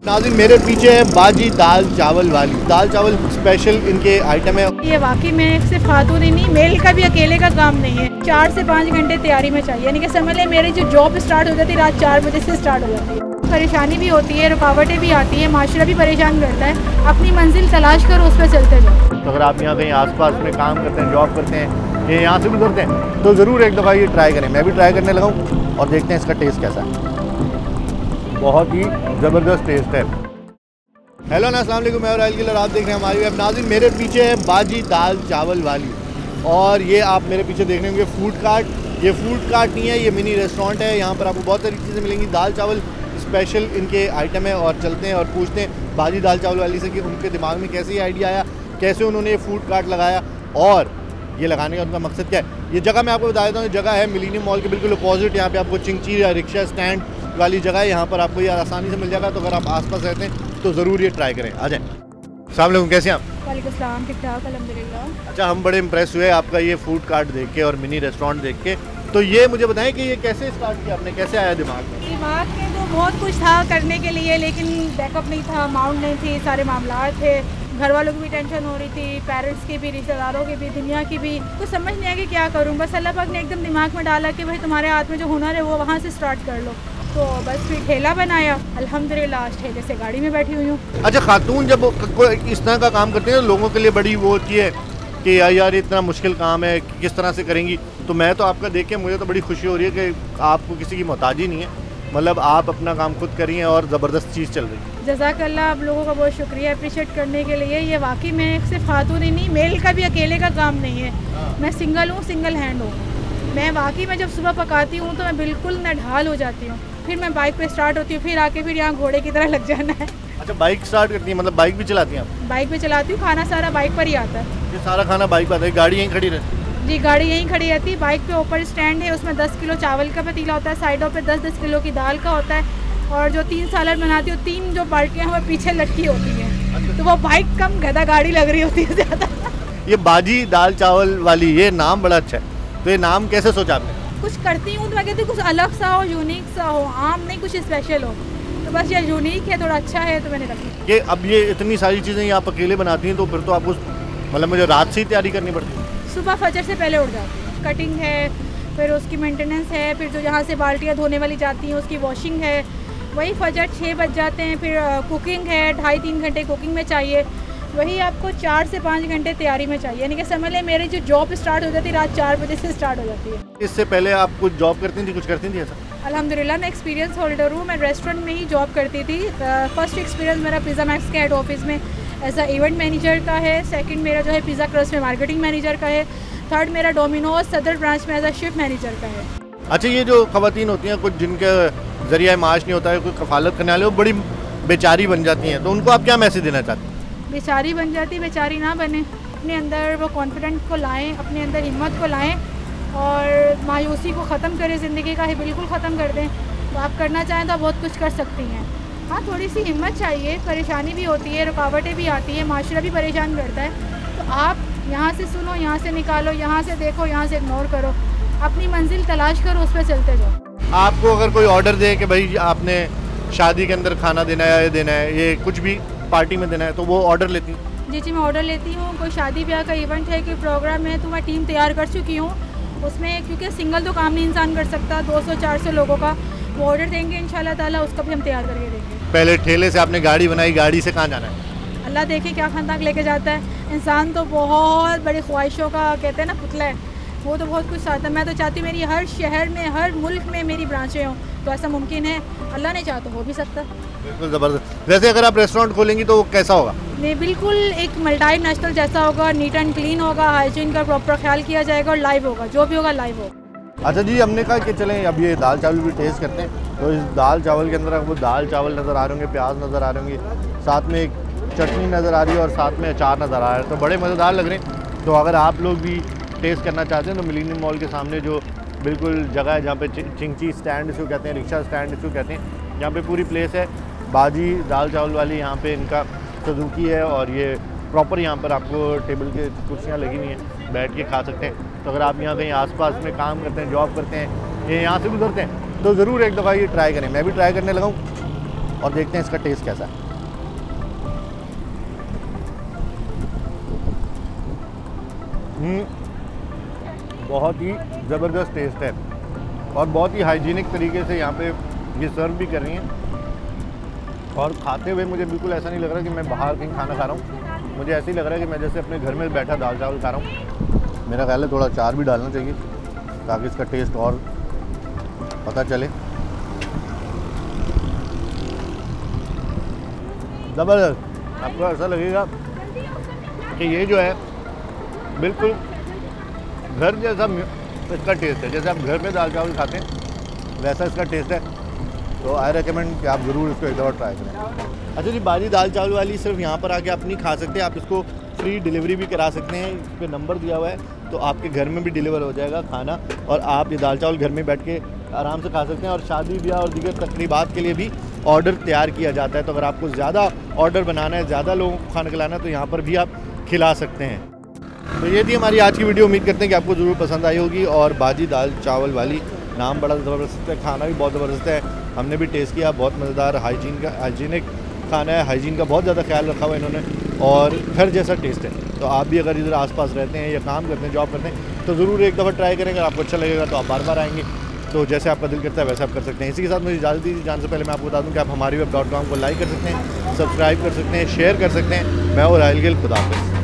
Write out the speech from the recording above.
नाज़रीन मेरे पीछे है बाजी दाल चावल वाली। दाल चावल स्पेशल इनके आइटम है। ये वाकई में सिर्फ खातून ही नहीं, मेल का भी अकेले का काम नहीं है। 4 से 5 घंटे तैयारी में चाहिए। यानी कि समझ लें मेरी जो जॉब स्टार्ट हो जाती है रात 4 बजे से स्टार्ट हो जाती है। परेशानी भी होती है, रुकावटें भी आती है, माशरा भी परेशान करता है। अपनी मंजिल तलाश कर उस पर चलते जाओ। तो अगर आप यहाँ कहीं आसपास में काम करते हैं, जॉब करते हैं, ये यहाँ से भी करते हैं तो ज़रूर एक दफ़ा ये ट्राई करें। मैं भी ट्राई करने लगा हूँ और देखते हैं इसका टेस्ट कैसा है। बहुत ही ज़बरदस्त टेस्ट है। हेलो ना, अस्सलाम वालेकुम, मैं राइल किलर, आप देख रहे हैं हमारी वेब। नाज़रीन मेरे पीछे है बाजी दाल चावल वाली और ये आप मेरे पीछे देख रहे होंगे फूड कार्ट। ये फूड कार्ट नहीं है, ये मिनी रेस्टोरेंट है। यहाँ पर आपको बहुत सारी चीज़ें मिलेंगी। दाल चावल स्पेशल इनके आइटम है और चलते हैं और पूछते हैं बाजी दाल चावल वाली से कि उनके दिमाग में कैसे ये आइडिया आया, कैसे उन्होंने ये फूड कार्ट लगाया और ये लगाने का उनका मकसद क्या है। ये जगह मैं आपको बता देता हूँ, जगह है मिलीनियम मॉल के बिल्कुल अपोजिट। यहाँ पे आपको चिंगची या रिक्शा स्टैंड वाली जगह है। यहाँ पर आपको ये आसानी से मिल जाएगा। तो अगर आप आसपास रहते हैं तो ज़रूर ये ट्राई करें। आ जाएँ। अस्सलाम वालेकुम, कैसे हैं आप? वालेकुम सलाम, ठीक ठाक अल्हम्दुलिल्लाह। अच्छा, हम बड़े इम्प्रेस हुए आपका ये फूड कार्ट देख के और मिनी रेस्टोरेंट देख के। तो ये मुझे बताएं कि ये कैसे स्टार्ट किया आपने, कैसे आया दिमाग में? दिमाग में तो बहुत कुछ था करने के लिए, लेकिन बैकअप नहीं था, अमाउंट नहीं थी, सारे मामला थे। घर वालों की भी टेंशन हो रही थी, पेरेंट्स की भी, रिश्तेदारों की भी, दुनिया की भी। कुछ समझ नहीं आया कि क्या करूं। बस अल्लाह पाक ने एकदम दिमाग में डाला कि भाई तुम्हारे हाथ में जो हुनर है वो वहाँ से स्टार्ट कर लो। तो बस फिर ठेला बनाया, अल्हम्दुलिल्लाह आज ठेले से गाड़ी में बैठी हुई हूँ। अच्छा, खातून जब कोई इस तरह का काम करते हैं लोगों के लिए बड़ी वो होती है कि यार इतना मुश्किल काम है, किस तरह से करेंगी। तो मैं तो आपका देख के मुझे तो बड़ी खुशी हो रही है कि आपको किसी की मोहताजी नहीं है, मतलब आप अपना काम खुद करिए और ज़बरदस्त चीज़ चल रही है। जज़ाकल्लाह, आप लोगों का बहुत शुक्रिया अप्रिशिएट करने के लिए। ये वाकई में सिर्फ खातून ही नहीं, मेल का भी अकेले का काम नहीं है। मैं सिंगल हूँ, सिंगल हैंड हूँ। मैं वाकई में जब सुबह पकाती हूँ तो मैं बिल्कुल नढाल हो जाती हूँ। फिर मैं बाइक पे स्टार्ट होती हूँ, फिर आके फिर यहाँ घोड़े की तरह लग जाना है। अच्छा, बाइक स्टार्ट करती है, मतलब बाइक भी चलाती हैं आप? बाइक पे चलाती हूँ, खाना सारा बाइक पर ही आता है। ये सारा खाना बाइक पर आता है, गाड़ी यहीं खड़ी रहती है? जी, गाड़ी यहीं खड़ी रहती है। बाइक पे ऊपर स्टैंड है, उसमें 10 किलो चावल का पतीला होता है, साइडों पे 10-10 किलो की दाल का होता है। और जो 3 सालन बनाती हूँ, 3 जो बाल्टियाँ हैं वो पीछे लटकी होती हैं। तो वो बाइक कम गधा गाड़ी लग रही होती है ज़्यादा। ये बाजी दाल चावल वाली, ये नाम बड़ा अच्छा है। तो ये नाम कैसे सोचा आपने? कुछ करती हूँ तो मैं कहती हूँ कुछ अलग सा हो, यूनिक सा हो, आम नहीं, कुछ स्पेशल हो। तो बस ये यूनिक है, थोड़ा अच्छा है तो मैंने रखी। कि अब ये इतनी सारी चीज़ें ये आप अकेले बनाती हैं तो फिर तो आपको मतलब मुझे रात से ही तैयारी करनी पड़ती है? सुबह फजर से पहले उठ जाती हूँ। कटिंग है, फिर उसकी मेंटेनेंस है, फिर जो जहाँ से बाल्टियाँ धोने वाली जाती हैं उसकी वॉशिंग है, वही फजर 6 बज जाते हैं। फिर कुकिंग है, 2.5-3 घंटे कुकिंग में चाहिए, वही आपको 4 से 5 घंटे तैयारी में चाहिए। यानी कि समझ लें मेरी जो जॉब स्टार्ट हो जाती है रात 4 बजे से स्टार्ट हो जाती है। इससे पहले आप कुछ जॉब करती थी, कुछ करती थी ऐसा? अल्हम्दुलिल्लाह मैं एक्सपीरियंस होल्डर हूँ। मैं रेस्टोरेंट में ही जॉब करती थी। फर्स्ट एक्सपीरियंस मेरा पिज़्ज़ा मैक्स के हेड ऑफिस में एज अ इवेंट मैनेजर का है। सेकंड मेरा जो है पिज़्ज़ा क्रस्ट में मार्केटिंग मैनेजर का है। थर्ड मेरा डोमिनोज सदर ब्रांच में एज अ शेफ मैनेजर का है। अच्छा, ये जो ख़वातीन होती हैं कुछ जिनके ज़रिए माश नहीं होता है, कोई कफ़ालत करने वाले, वो बड़ी बेचारी बन जाती हैं, तो उनको आप क्या मैसेज देना चाहते हैं? बेचारी बन जाती, बेचारी ना बने। अपने अंदर वो कॉन्फिडेंस को लाएं, अपने अंदर हिम्मत को लाएं और मायूसी को ख़त्म करें, ज़िंदगी का ही बिल्कुल ख़त्म कर दें। तो आप करना चाहें तो आप बहुत कुछ कर सकती हैं। हाँ, थोड़ी सी हिम्मत चाहिए, परेशानी भी होती है, रुकावटें भी आती हैं, माशरा भी परेशान करता है। तो आप यहाँ से सुनो, यहाँ से निकालो, यहाँ से देखो, यहाँ से इग्नोर करो, अपनी मंजिल तलाश करो, उस पर चलते जाओ। आपको अगर कोई ऑर्डर दे कि भाई आपने शादी के अंदर खाना देना है, ये देना है, ये कुछ भी पार्टी में देना है, तो वो ऑर्डर लेती हैं? जी, मैं ऑर्डर लेती हूँ। कोई शादी ब्याह का इवेंट है, कोई प्रोग्राम है, तो मैं टीम तैयार कर चुकी हूँ उसमें, क्योंकि सिंगल तो काम नहीं इंसान कर सकता। 200-400 लोगों का वो ऑर्डर देंगे इंशाल्लाह ताला, उसका भी हम तैयार करके देंगे। पहले ठेले से आपने गाड़ी बनाई, गाड़ी से कहाँ जाना है? अल्लाह देखे क्या खान तक लेके जाता है। इंसान तो बहुत बड़ी ख्वाहिशों का कहते हैं ना पुतला है, वो तो बहुत कुछ चाहता है। मैं तो चाहती हूँ मेरी हर शहर में, हर मुल्क में मेरी ब्रांचें हों, तो ऐसा मुमकिन है। अल्लाह ने चाहा तो हो भी सकता है। बिल्कुल ज़बरदस्त। वैसे अगर आप रेस्टोरेंट खोलेंगी तो वो कैसा होगा? नहीं, बिल्कुल एक मल्टी नेशनल जैसा होगा, नीट एंड क्लीन होगा, हाइजीन का प्रॉपर ख्याल किया जाएगा और लाइव होगा, जो भी होगा लाइव होगा। अच्छा जी, हमने कहा कि चलें अब ये दाल चावल भी टेस्ट करते हैं। तो इस दाल चावल के अंदर आपको दाल चावल नज़र आ रहे होंगे, प्याज नज़र आ रहे होंगे, साथ में एक चटनी नज़र आ रही है और साथ में अचार नज़र आ रहा है, तो बड़े मज़ेदार लग रहे हैं। तो अगर आप लोग भी टेस्ट करना चाहते हैं तो मिलीनियम मॉल के सामने जो बिल्कुल जगह है जहाँ पे चिंगची स्टैंड इसको कहते हैं, रिक्शा स्टैंड इसको कहते हैं, यहाँ पे पूरी प्लेस है बाजी दाल चावल वाली। यहाँ पे इनका सुजुकी है और ये प्रॉपर यहाँ पर आपको टेबल के कुर्सियाँ लगी हुई हैं, बैठ के खा सकते हैं। तो अगर आप यहाँ कहीं आसपास में काम करते हैं, जॉब करते हैं, ये यहाँ से गुजरते हैं तो ज़रूर एक दफ़ा ये ट्राई करें। मैं भी ट्राई करने लगा हूँ और देखते हैं इसका टेस्ट कैसा है। बहुत ही ज़बरदस्त टेस्ट है और बहुत ही हाइजीनिक तरीके से यहाँ पे ये सर्व भी कर रही हैं। और खाते हुए मुझे बिल्कुल ऐसा नहीं लग रहा कि मैं बाहर कहीं खाना खा रहा हूँ, मुझे ऐसे ही लग रहा है कि मैं जैसे अपने घर में बैठा दाल चावल खा रहा हूँ। मेरा ख्याल है थोड़ा अचार भी डालना चाहिए ताकि इसका टेस्ट और पता चले। ज़बरदस्त। आपको ऐसा लगेगा कि ये जो है बिल्कुल घर जैसा इसका टेस्ट है, जैसे आप घर में दाल चावल खाते हैं वैसा इसका टेस्ट है। तो आई रेकमेंड कि आप ज़रूर इसको एक दफ़ा ट्राई करें। अच्छा जी, बाजी दाल चावल वाली सिर्फ यहाँ पर आके आप नहीं खा सकते, आप इसको फ्री डिलीवरी भी करा सकते हैं। इस पर नंबर दिया हुआ है तो आपके घर में भी डिलीवर हो जाएगा खाना और आप ये दाल चावल घर में बैठ के आराम से खा सकते हैं। और शादी ब्याह और दीगर तकरीबात के लिए भी ऑर्डर तैयार किया जाता है, तो अगर आपको ज़्यादा ऑर्डर बनाना है, ज़्यादा लोगों को खाना खिलाना है तो यहाँ पर भी आप खिला सकते हैं। तो ये थी हमारी आज की वीडियो। उम्मीद करते हैं कि आपको ज़रूर पसंद आई होगी। और बाजी दाल चावल वाली नाम बड़ा ज़बरदस्त है, खाना भी बहुत ज़बरदस्त है, हमने भी टेस्ट किया, बहुत मज़ेदार हाइजीनिक खाना है, हाइजीन का बहुत ज़्यादा ख्याल रखा हुआ है इन्होंने और घर जैसा टेस्ट है। तो आप भी अगर इधर आसपास रहते हैं या काम करते हैं, जॉब करते हैं तो ज़रूर एक दफ़ा ट्राई करें। अगर आपको अच्छा लगेगा तो आप बार बार आएँगे, तो जैसे आपका दिल करता है वैसे आप कर सकते हैं। इसी के साथ मुझे इजाज़त दीजिए। जाने से पहले मैं आपको बता दूँ कि आप हमारी web.com को लाइक कर सकते हैं, सब्सक्राइब कर सकते हैं, शेयर कर सकते हैं। मैं और राहिल गिल, खुदा हाफ़िज़।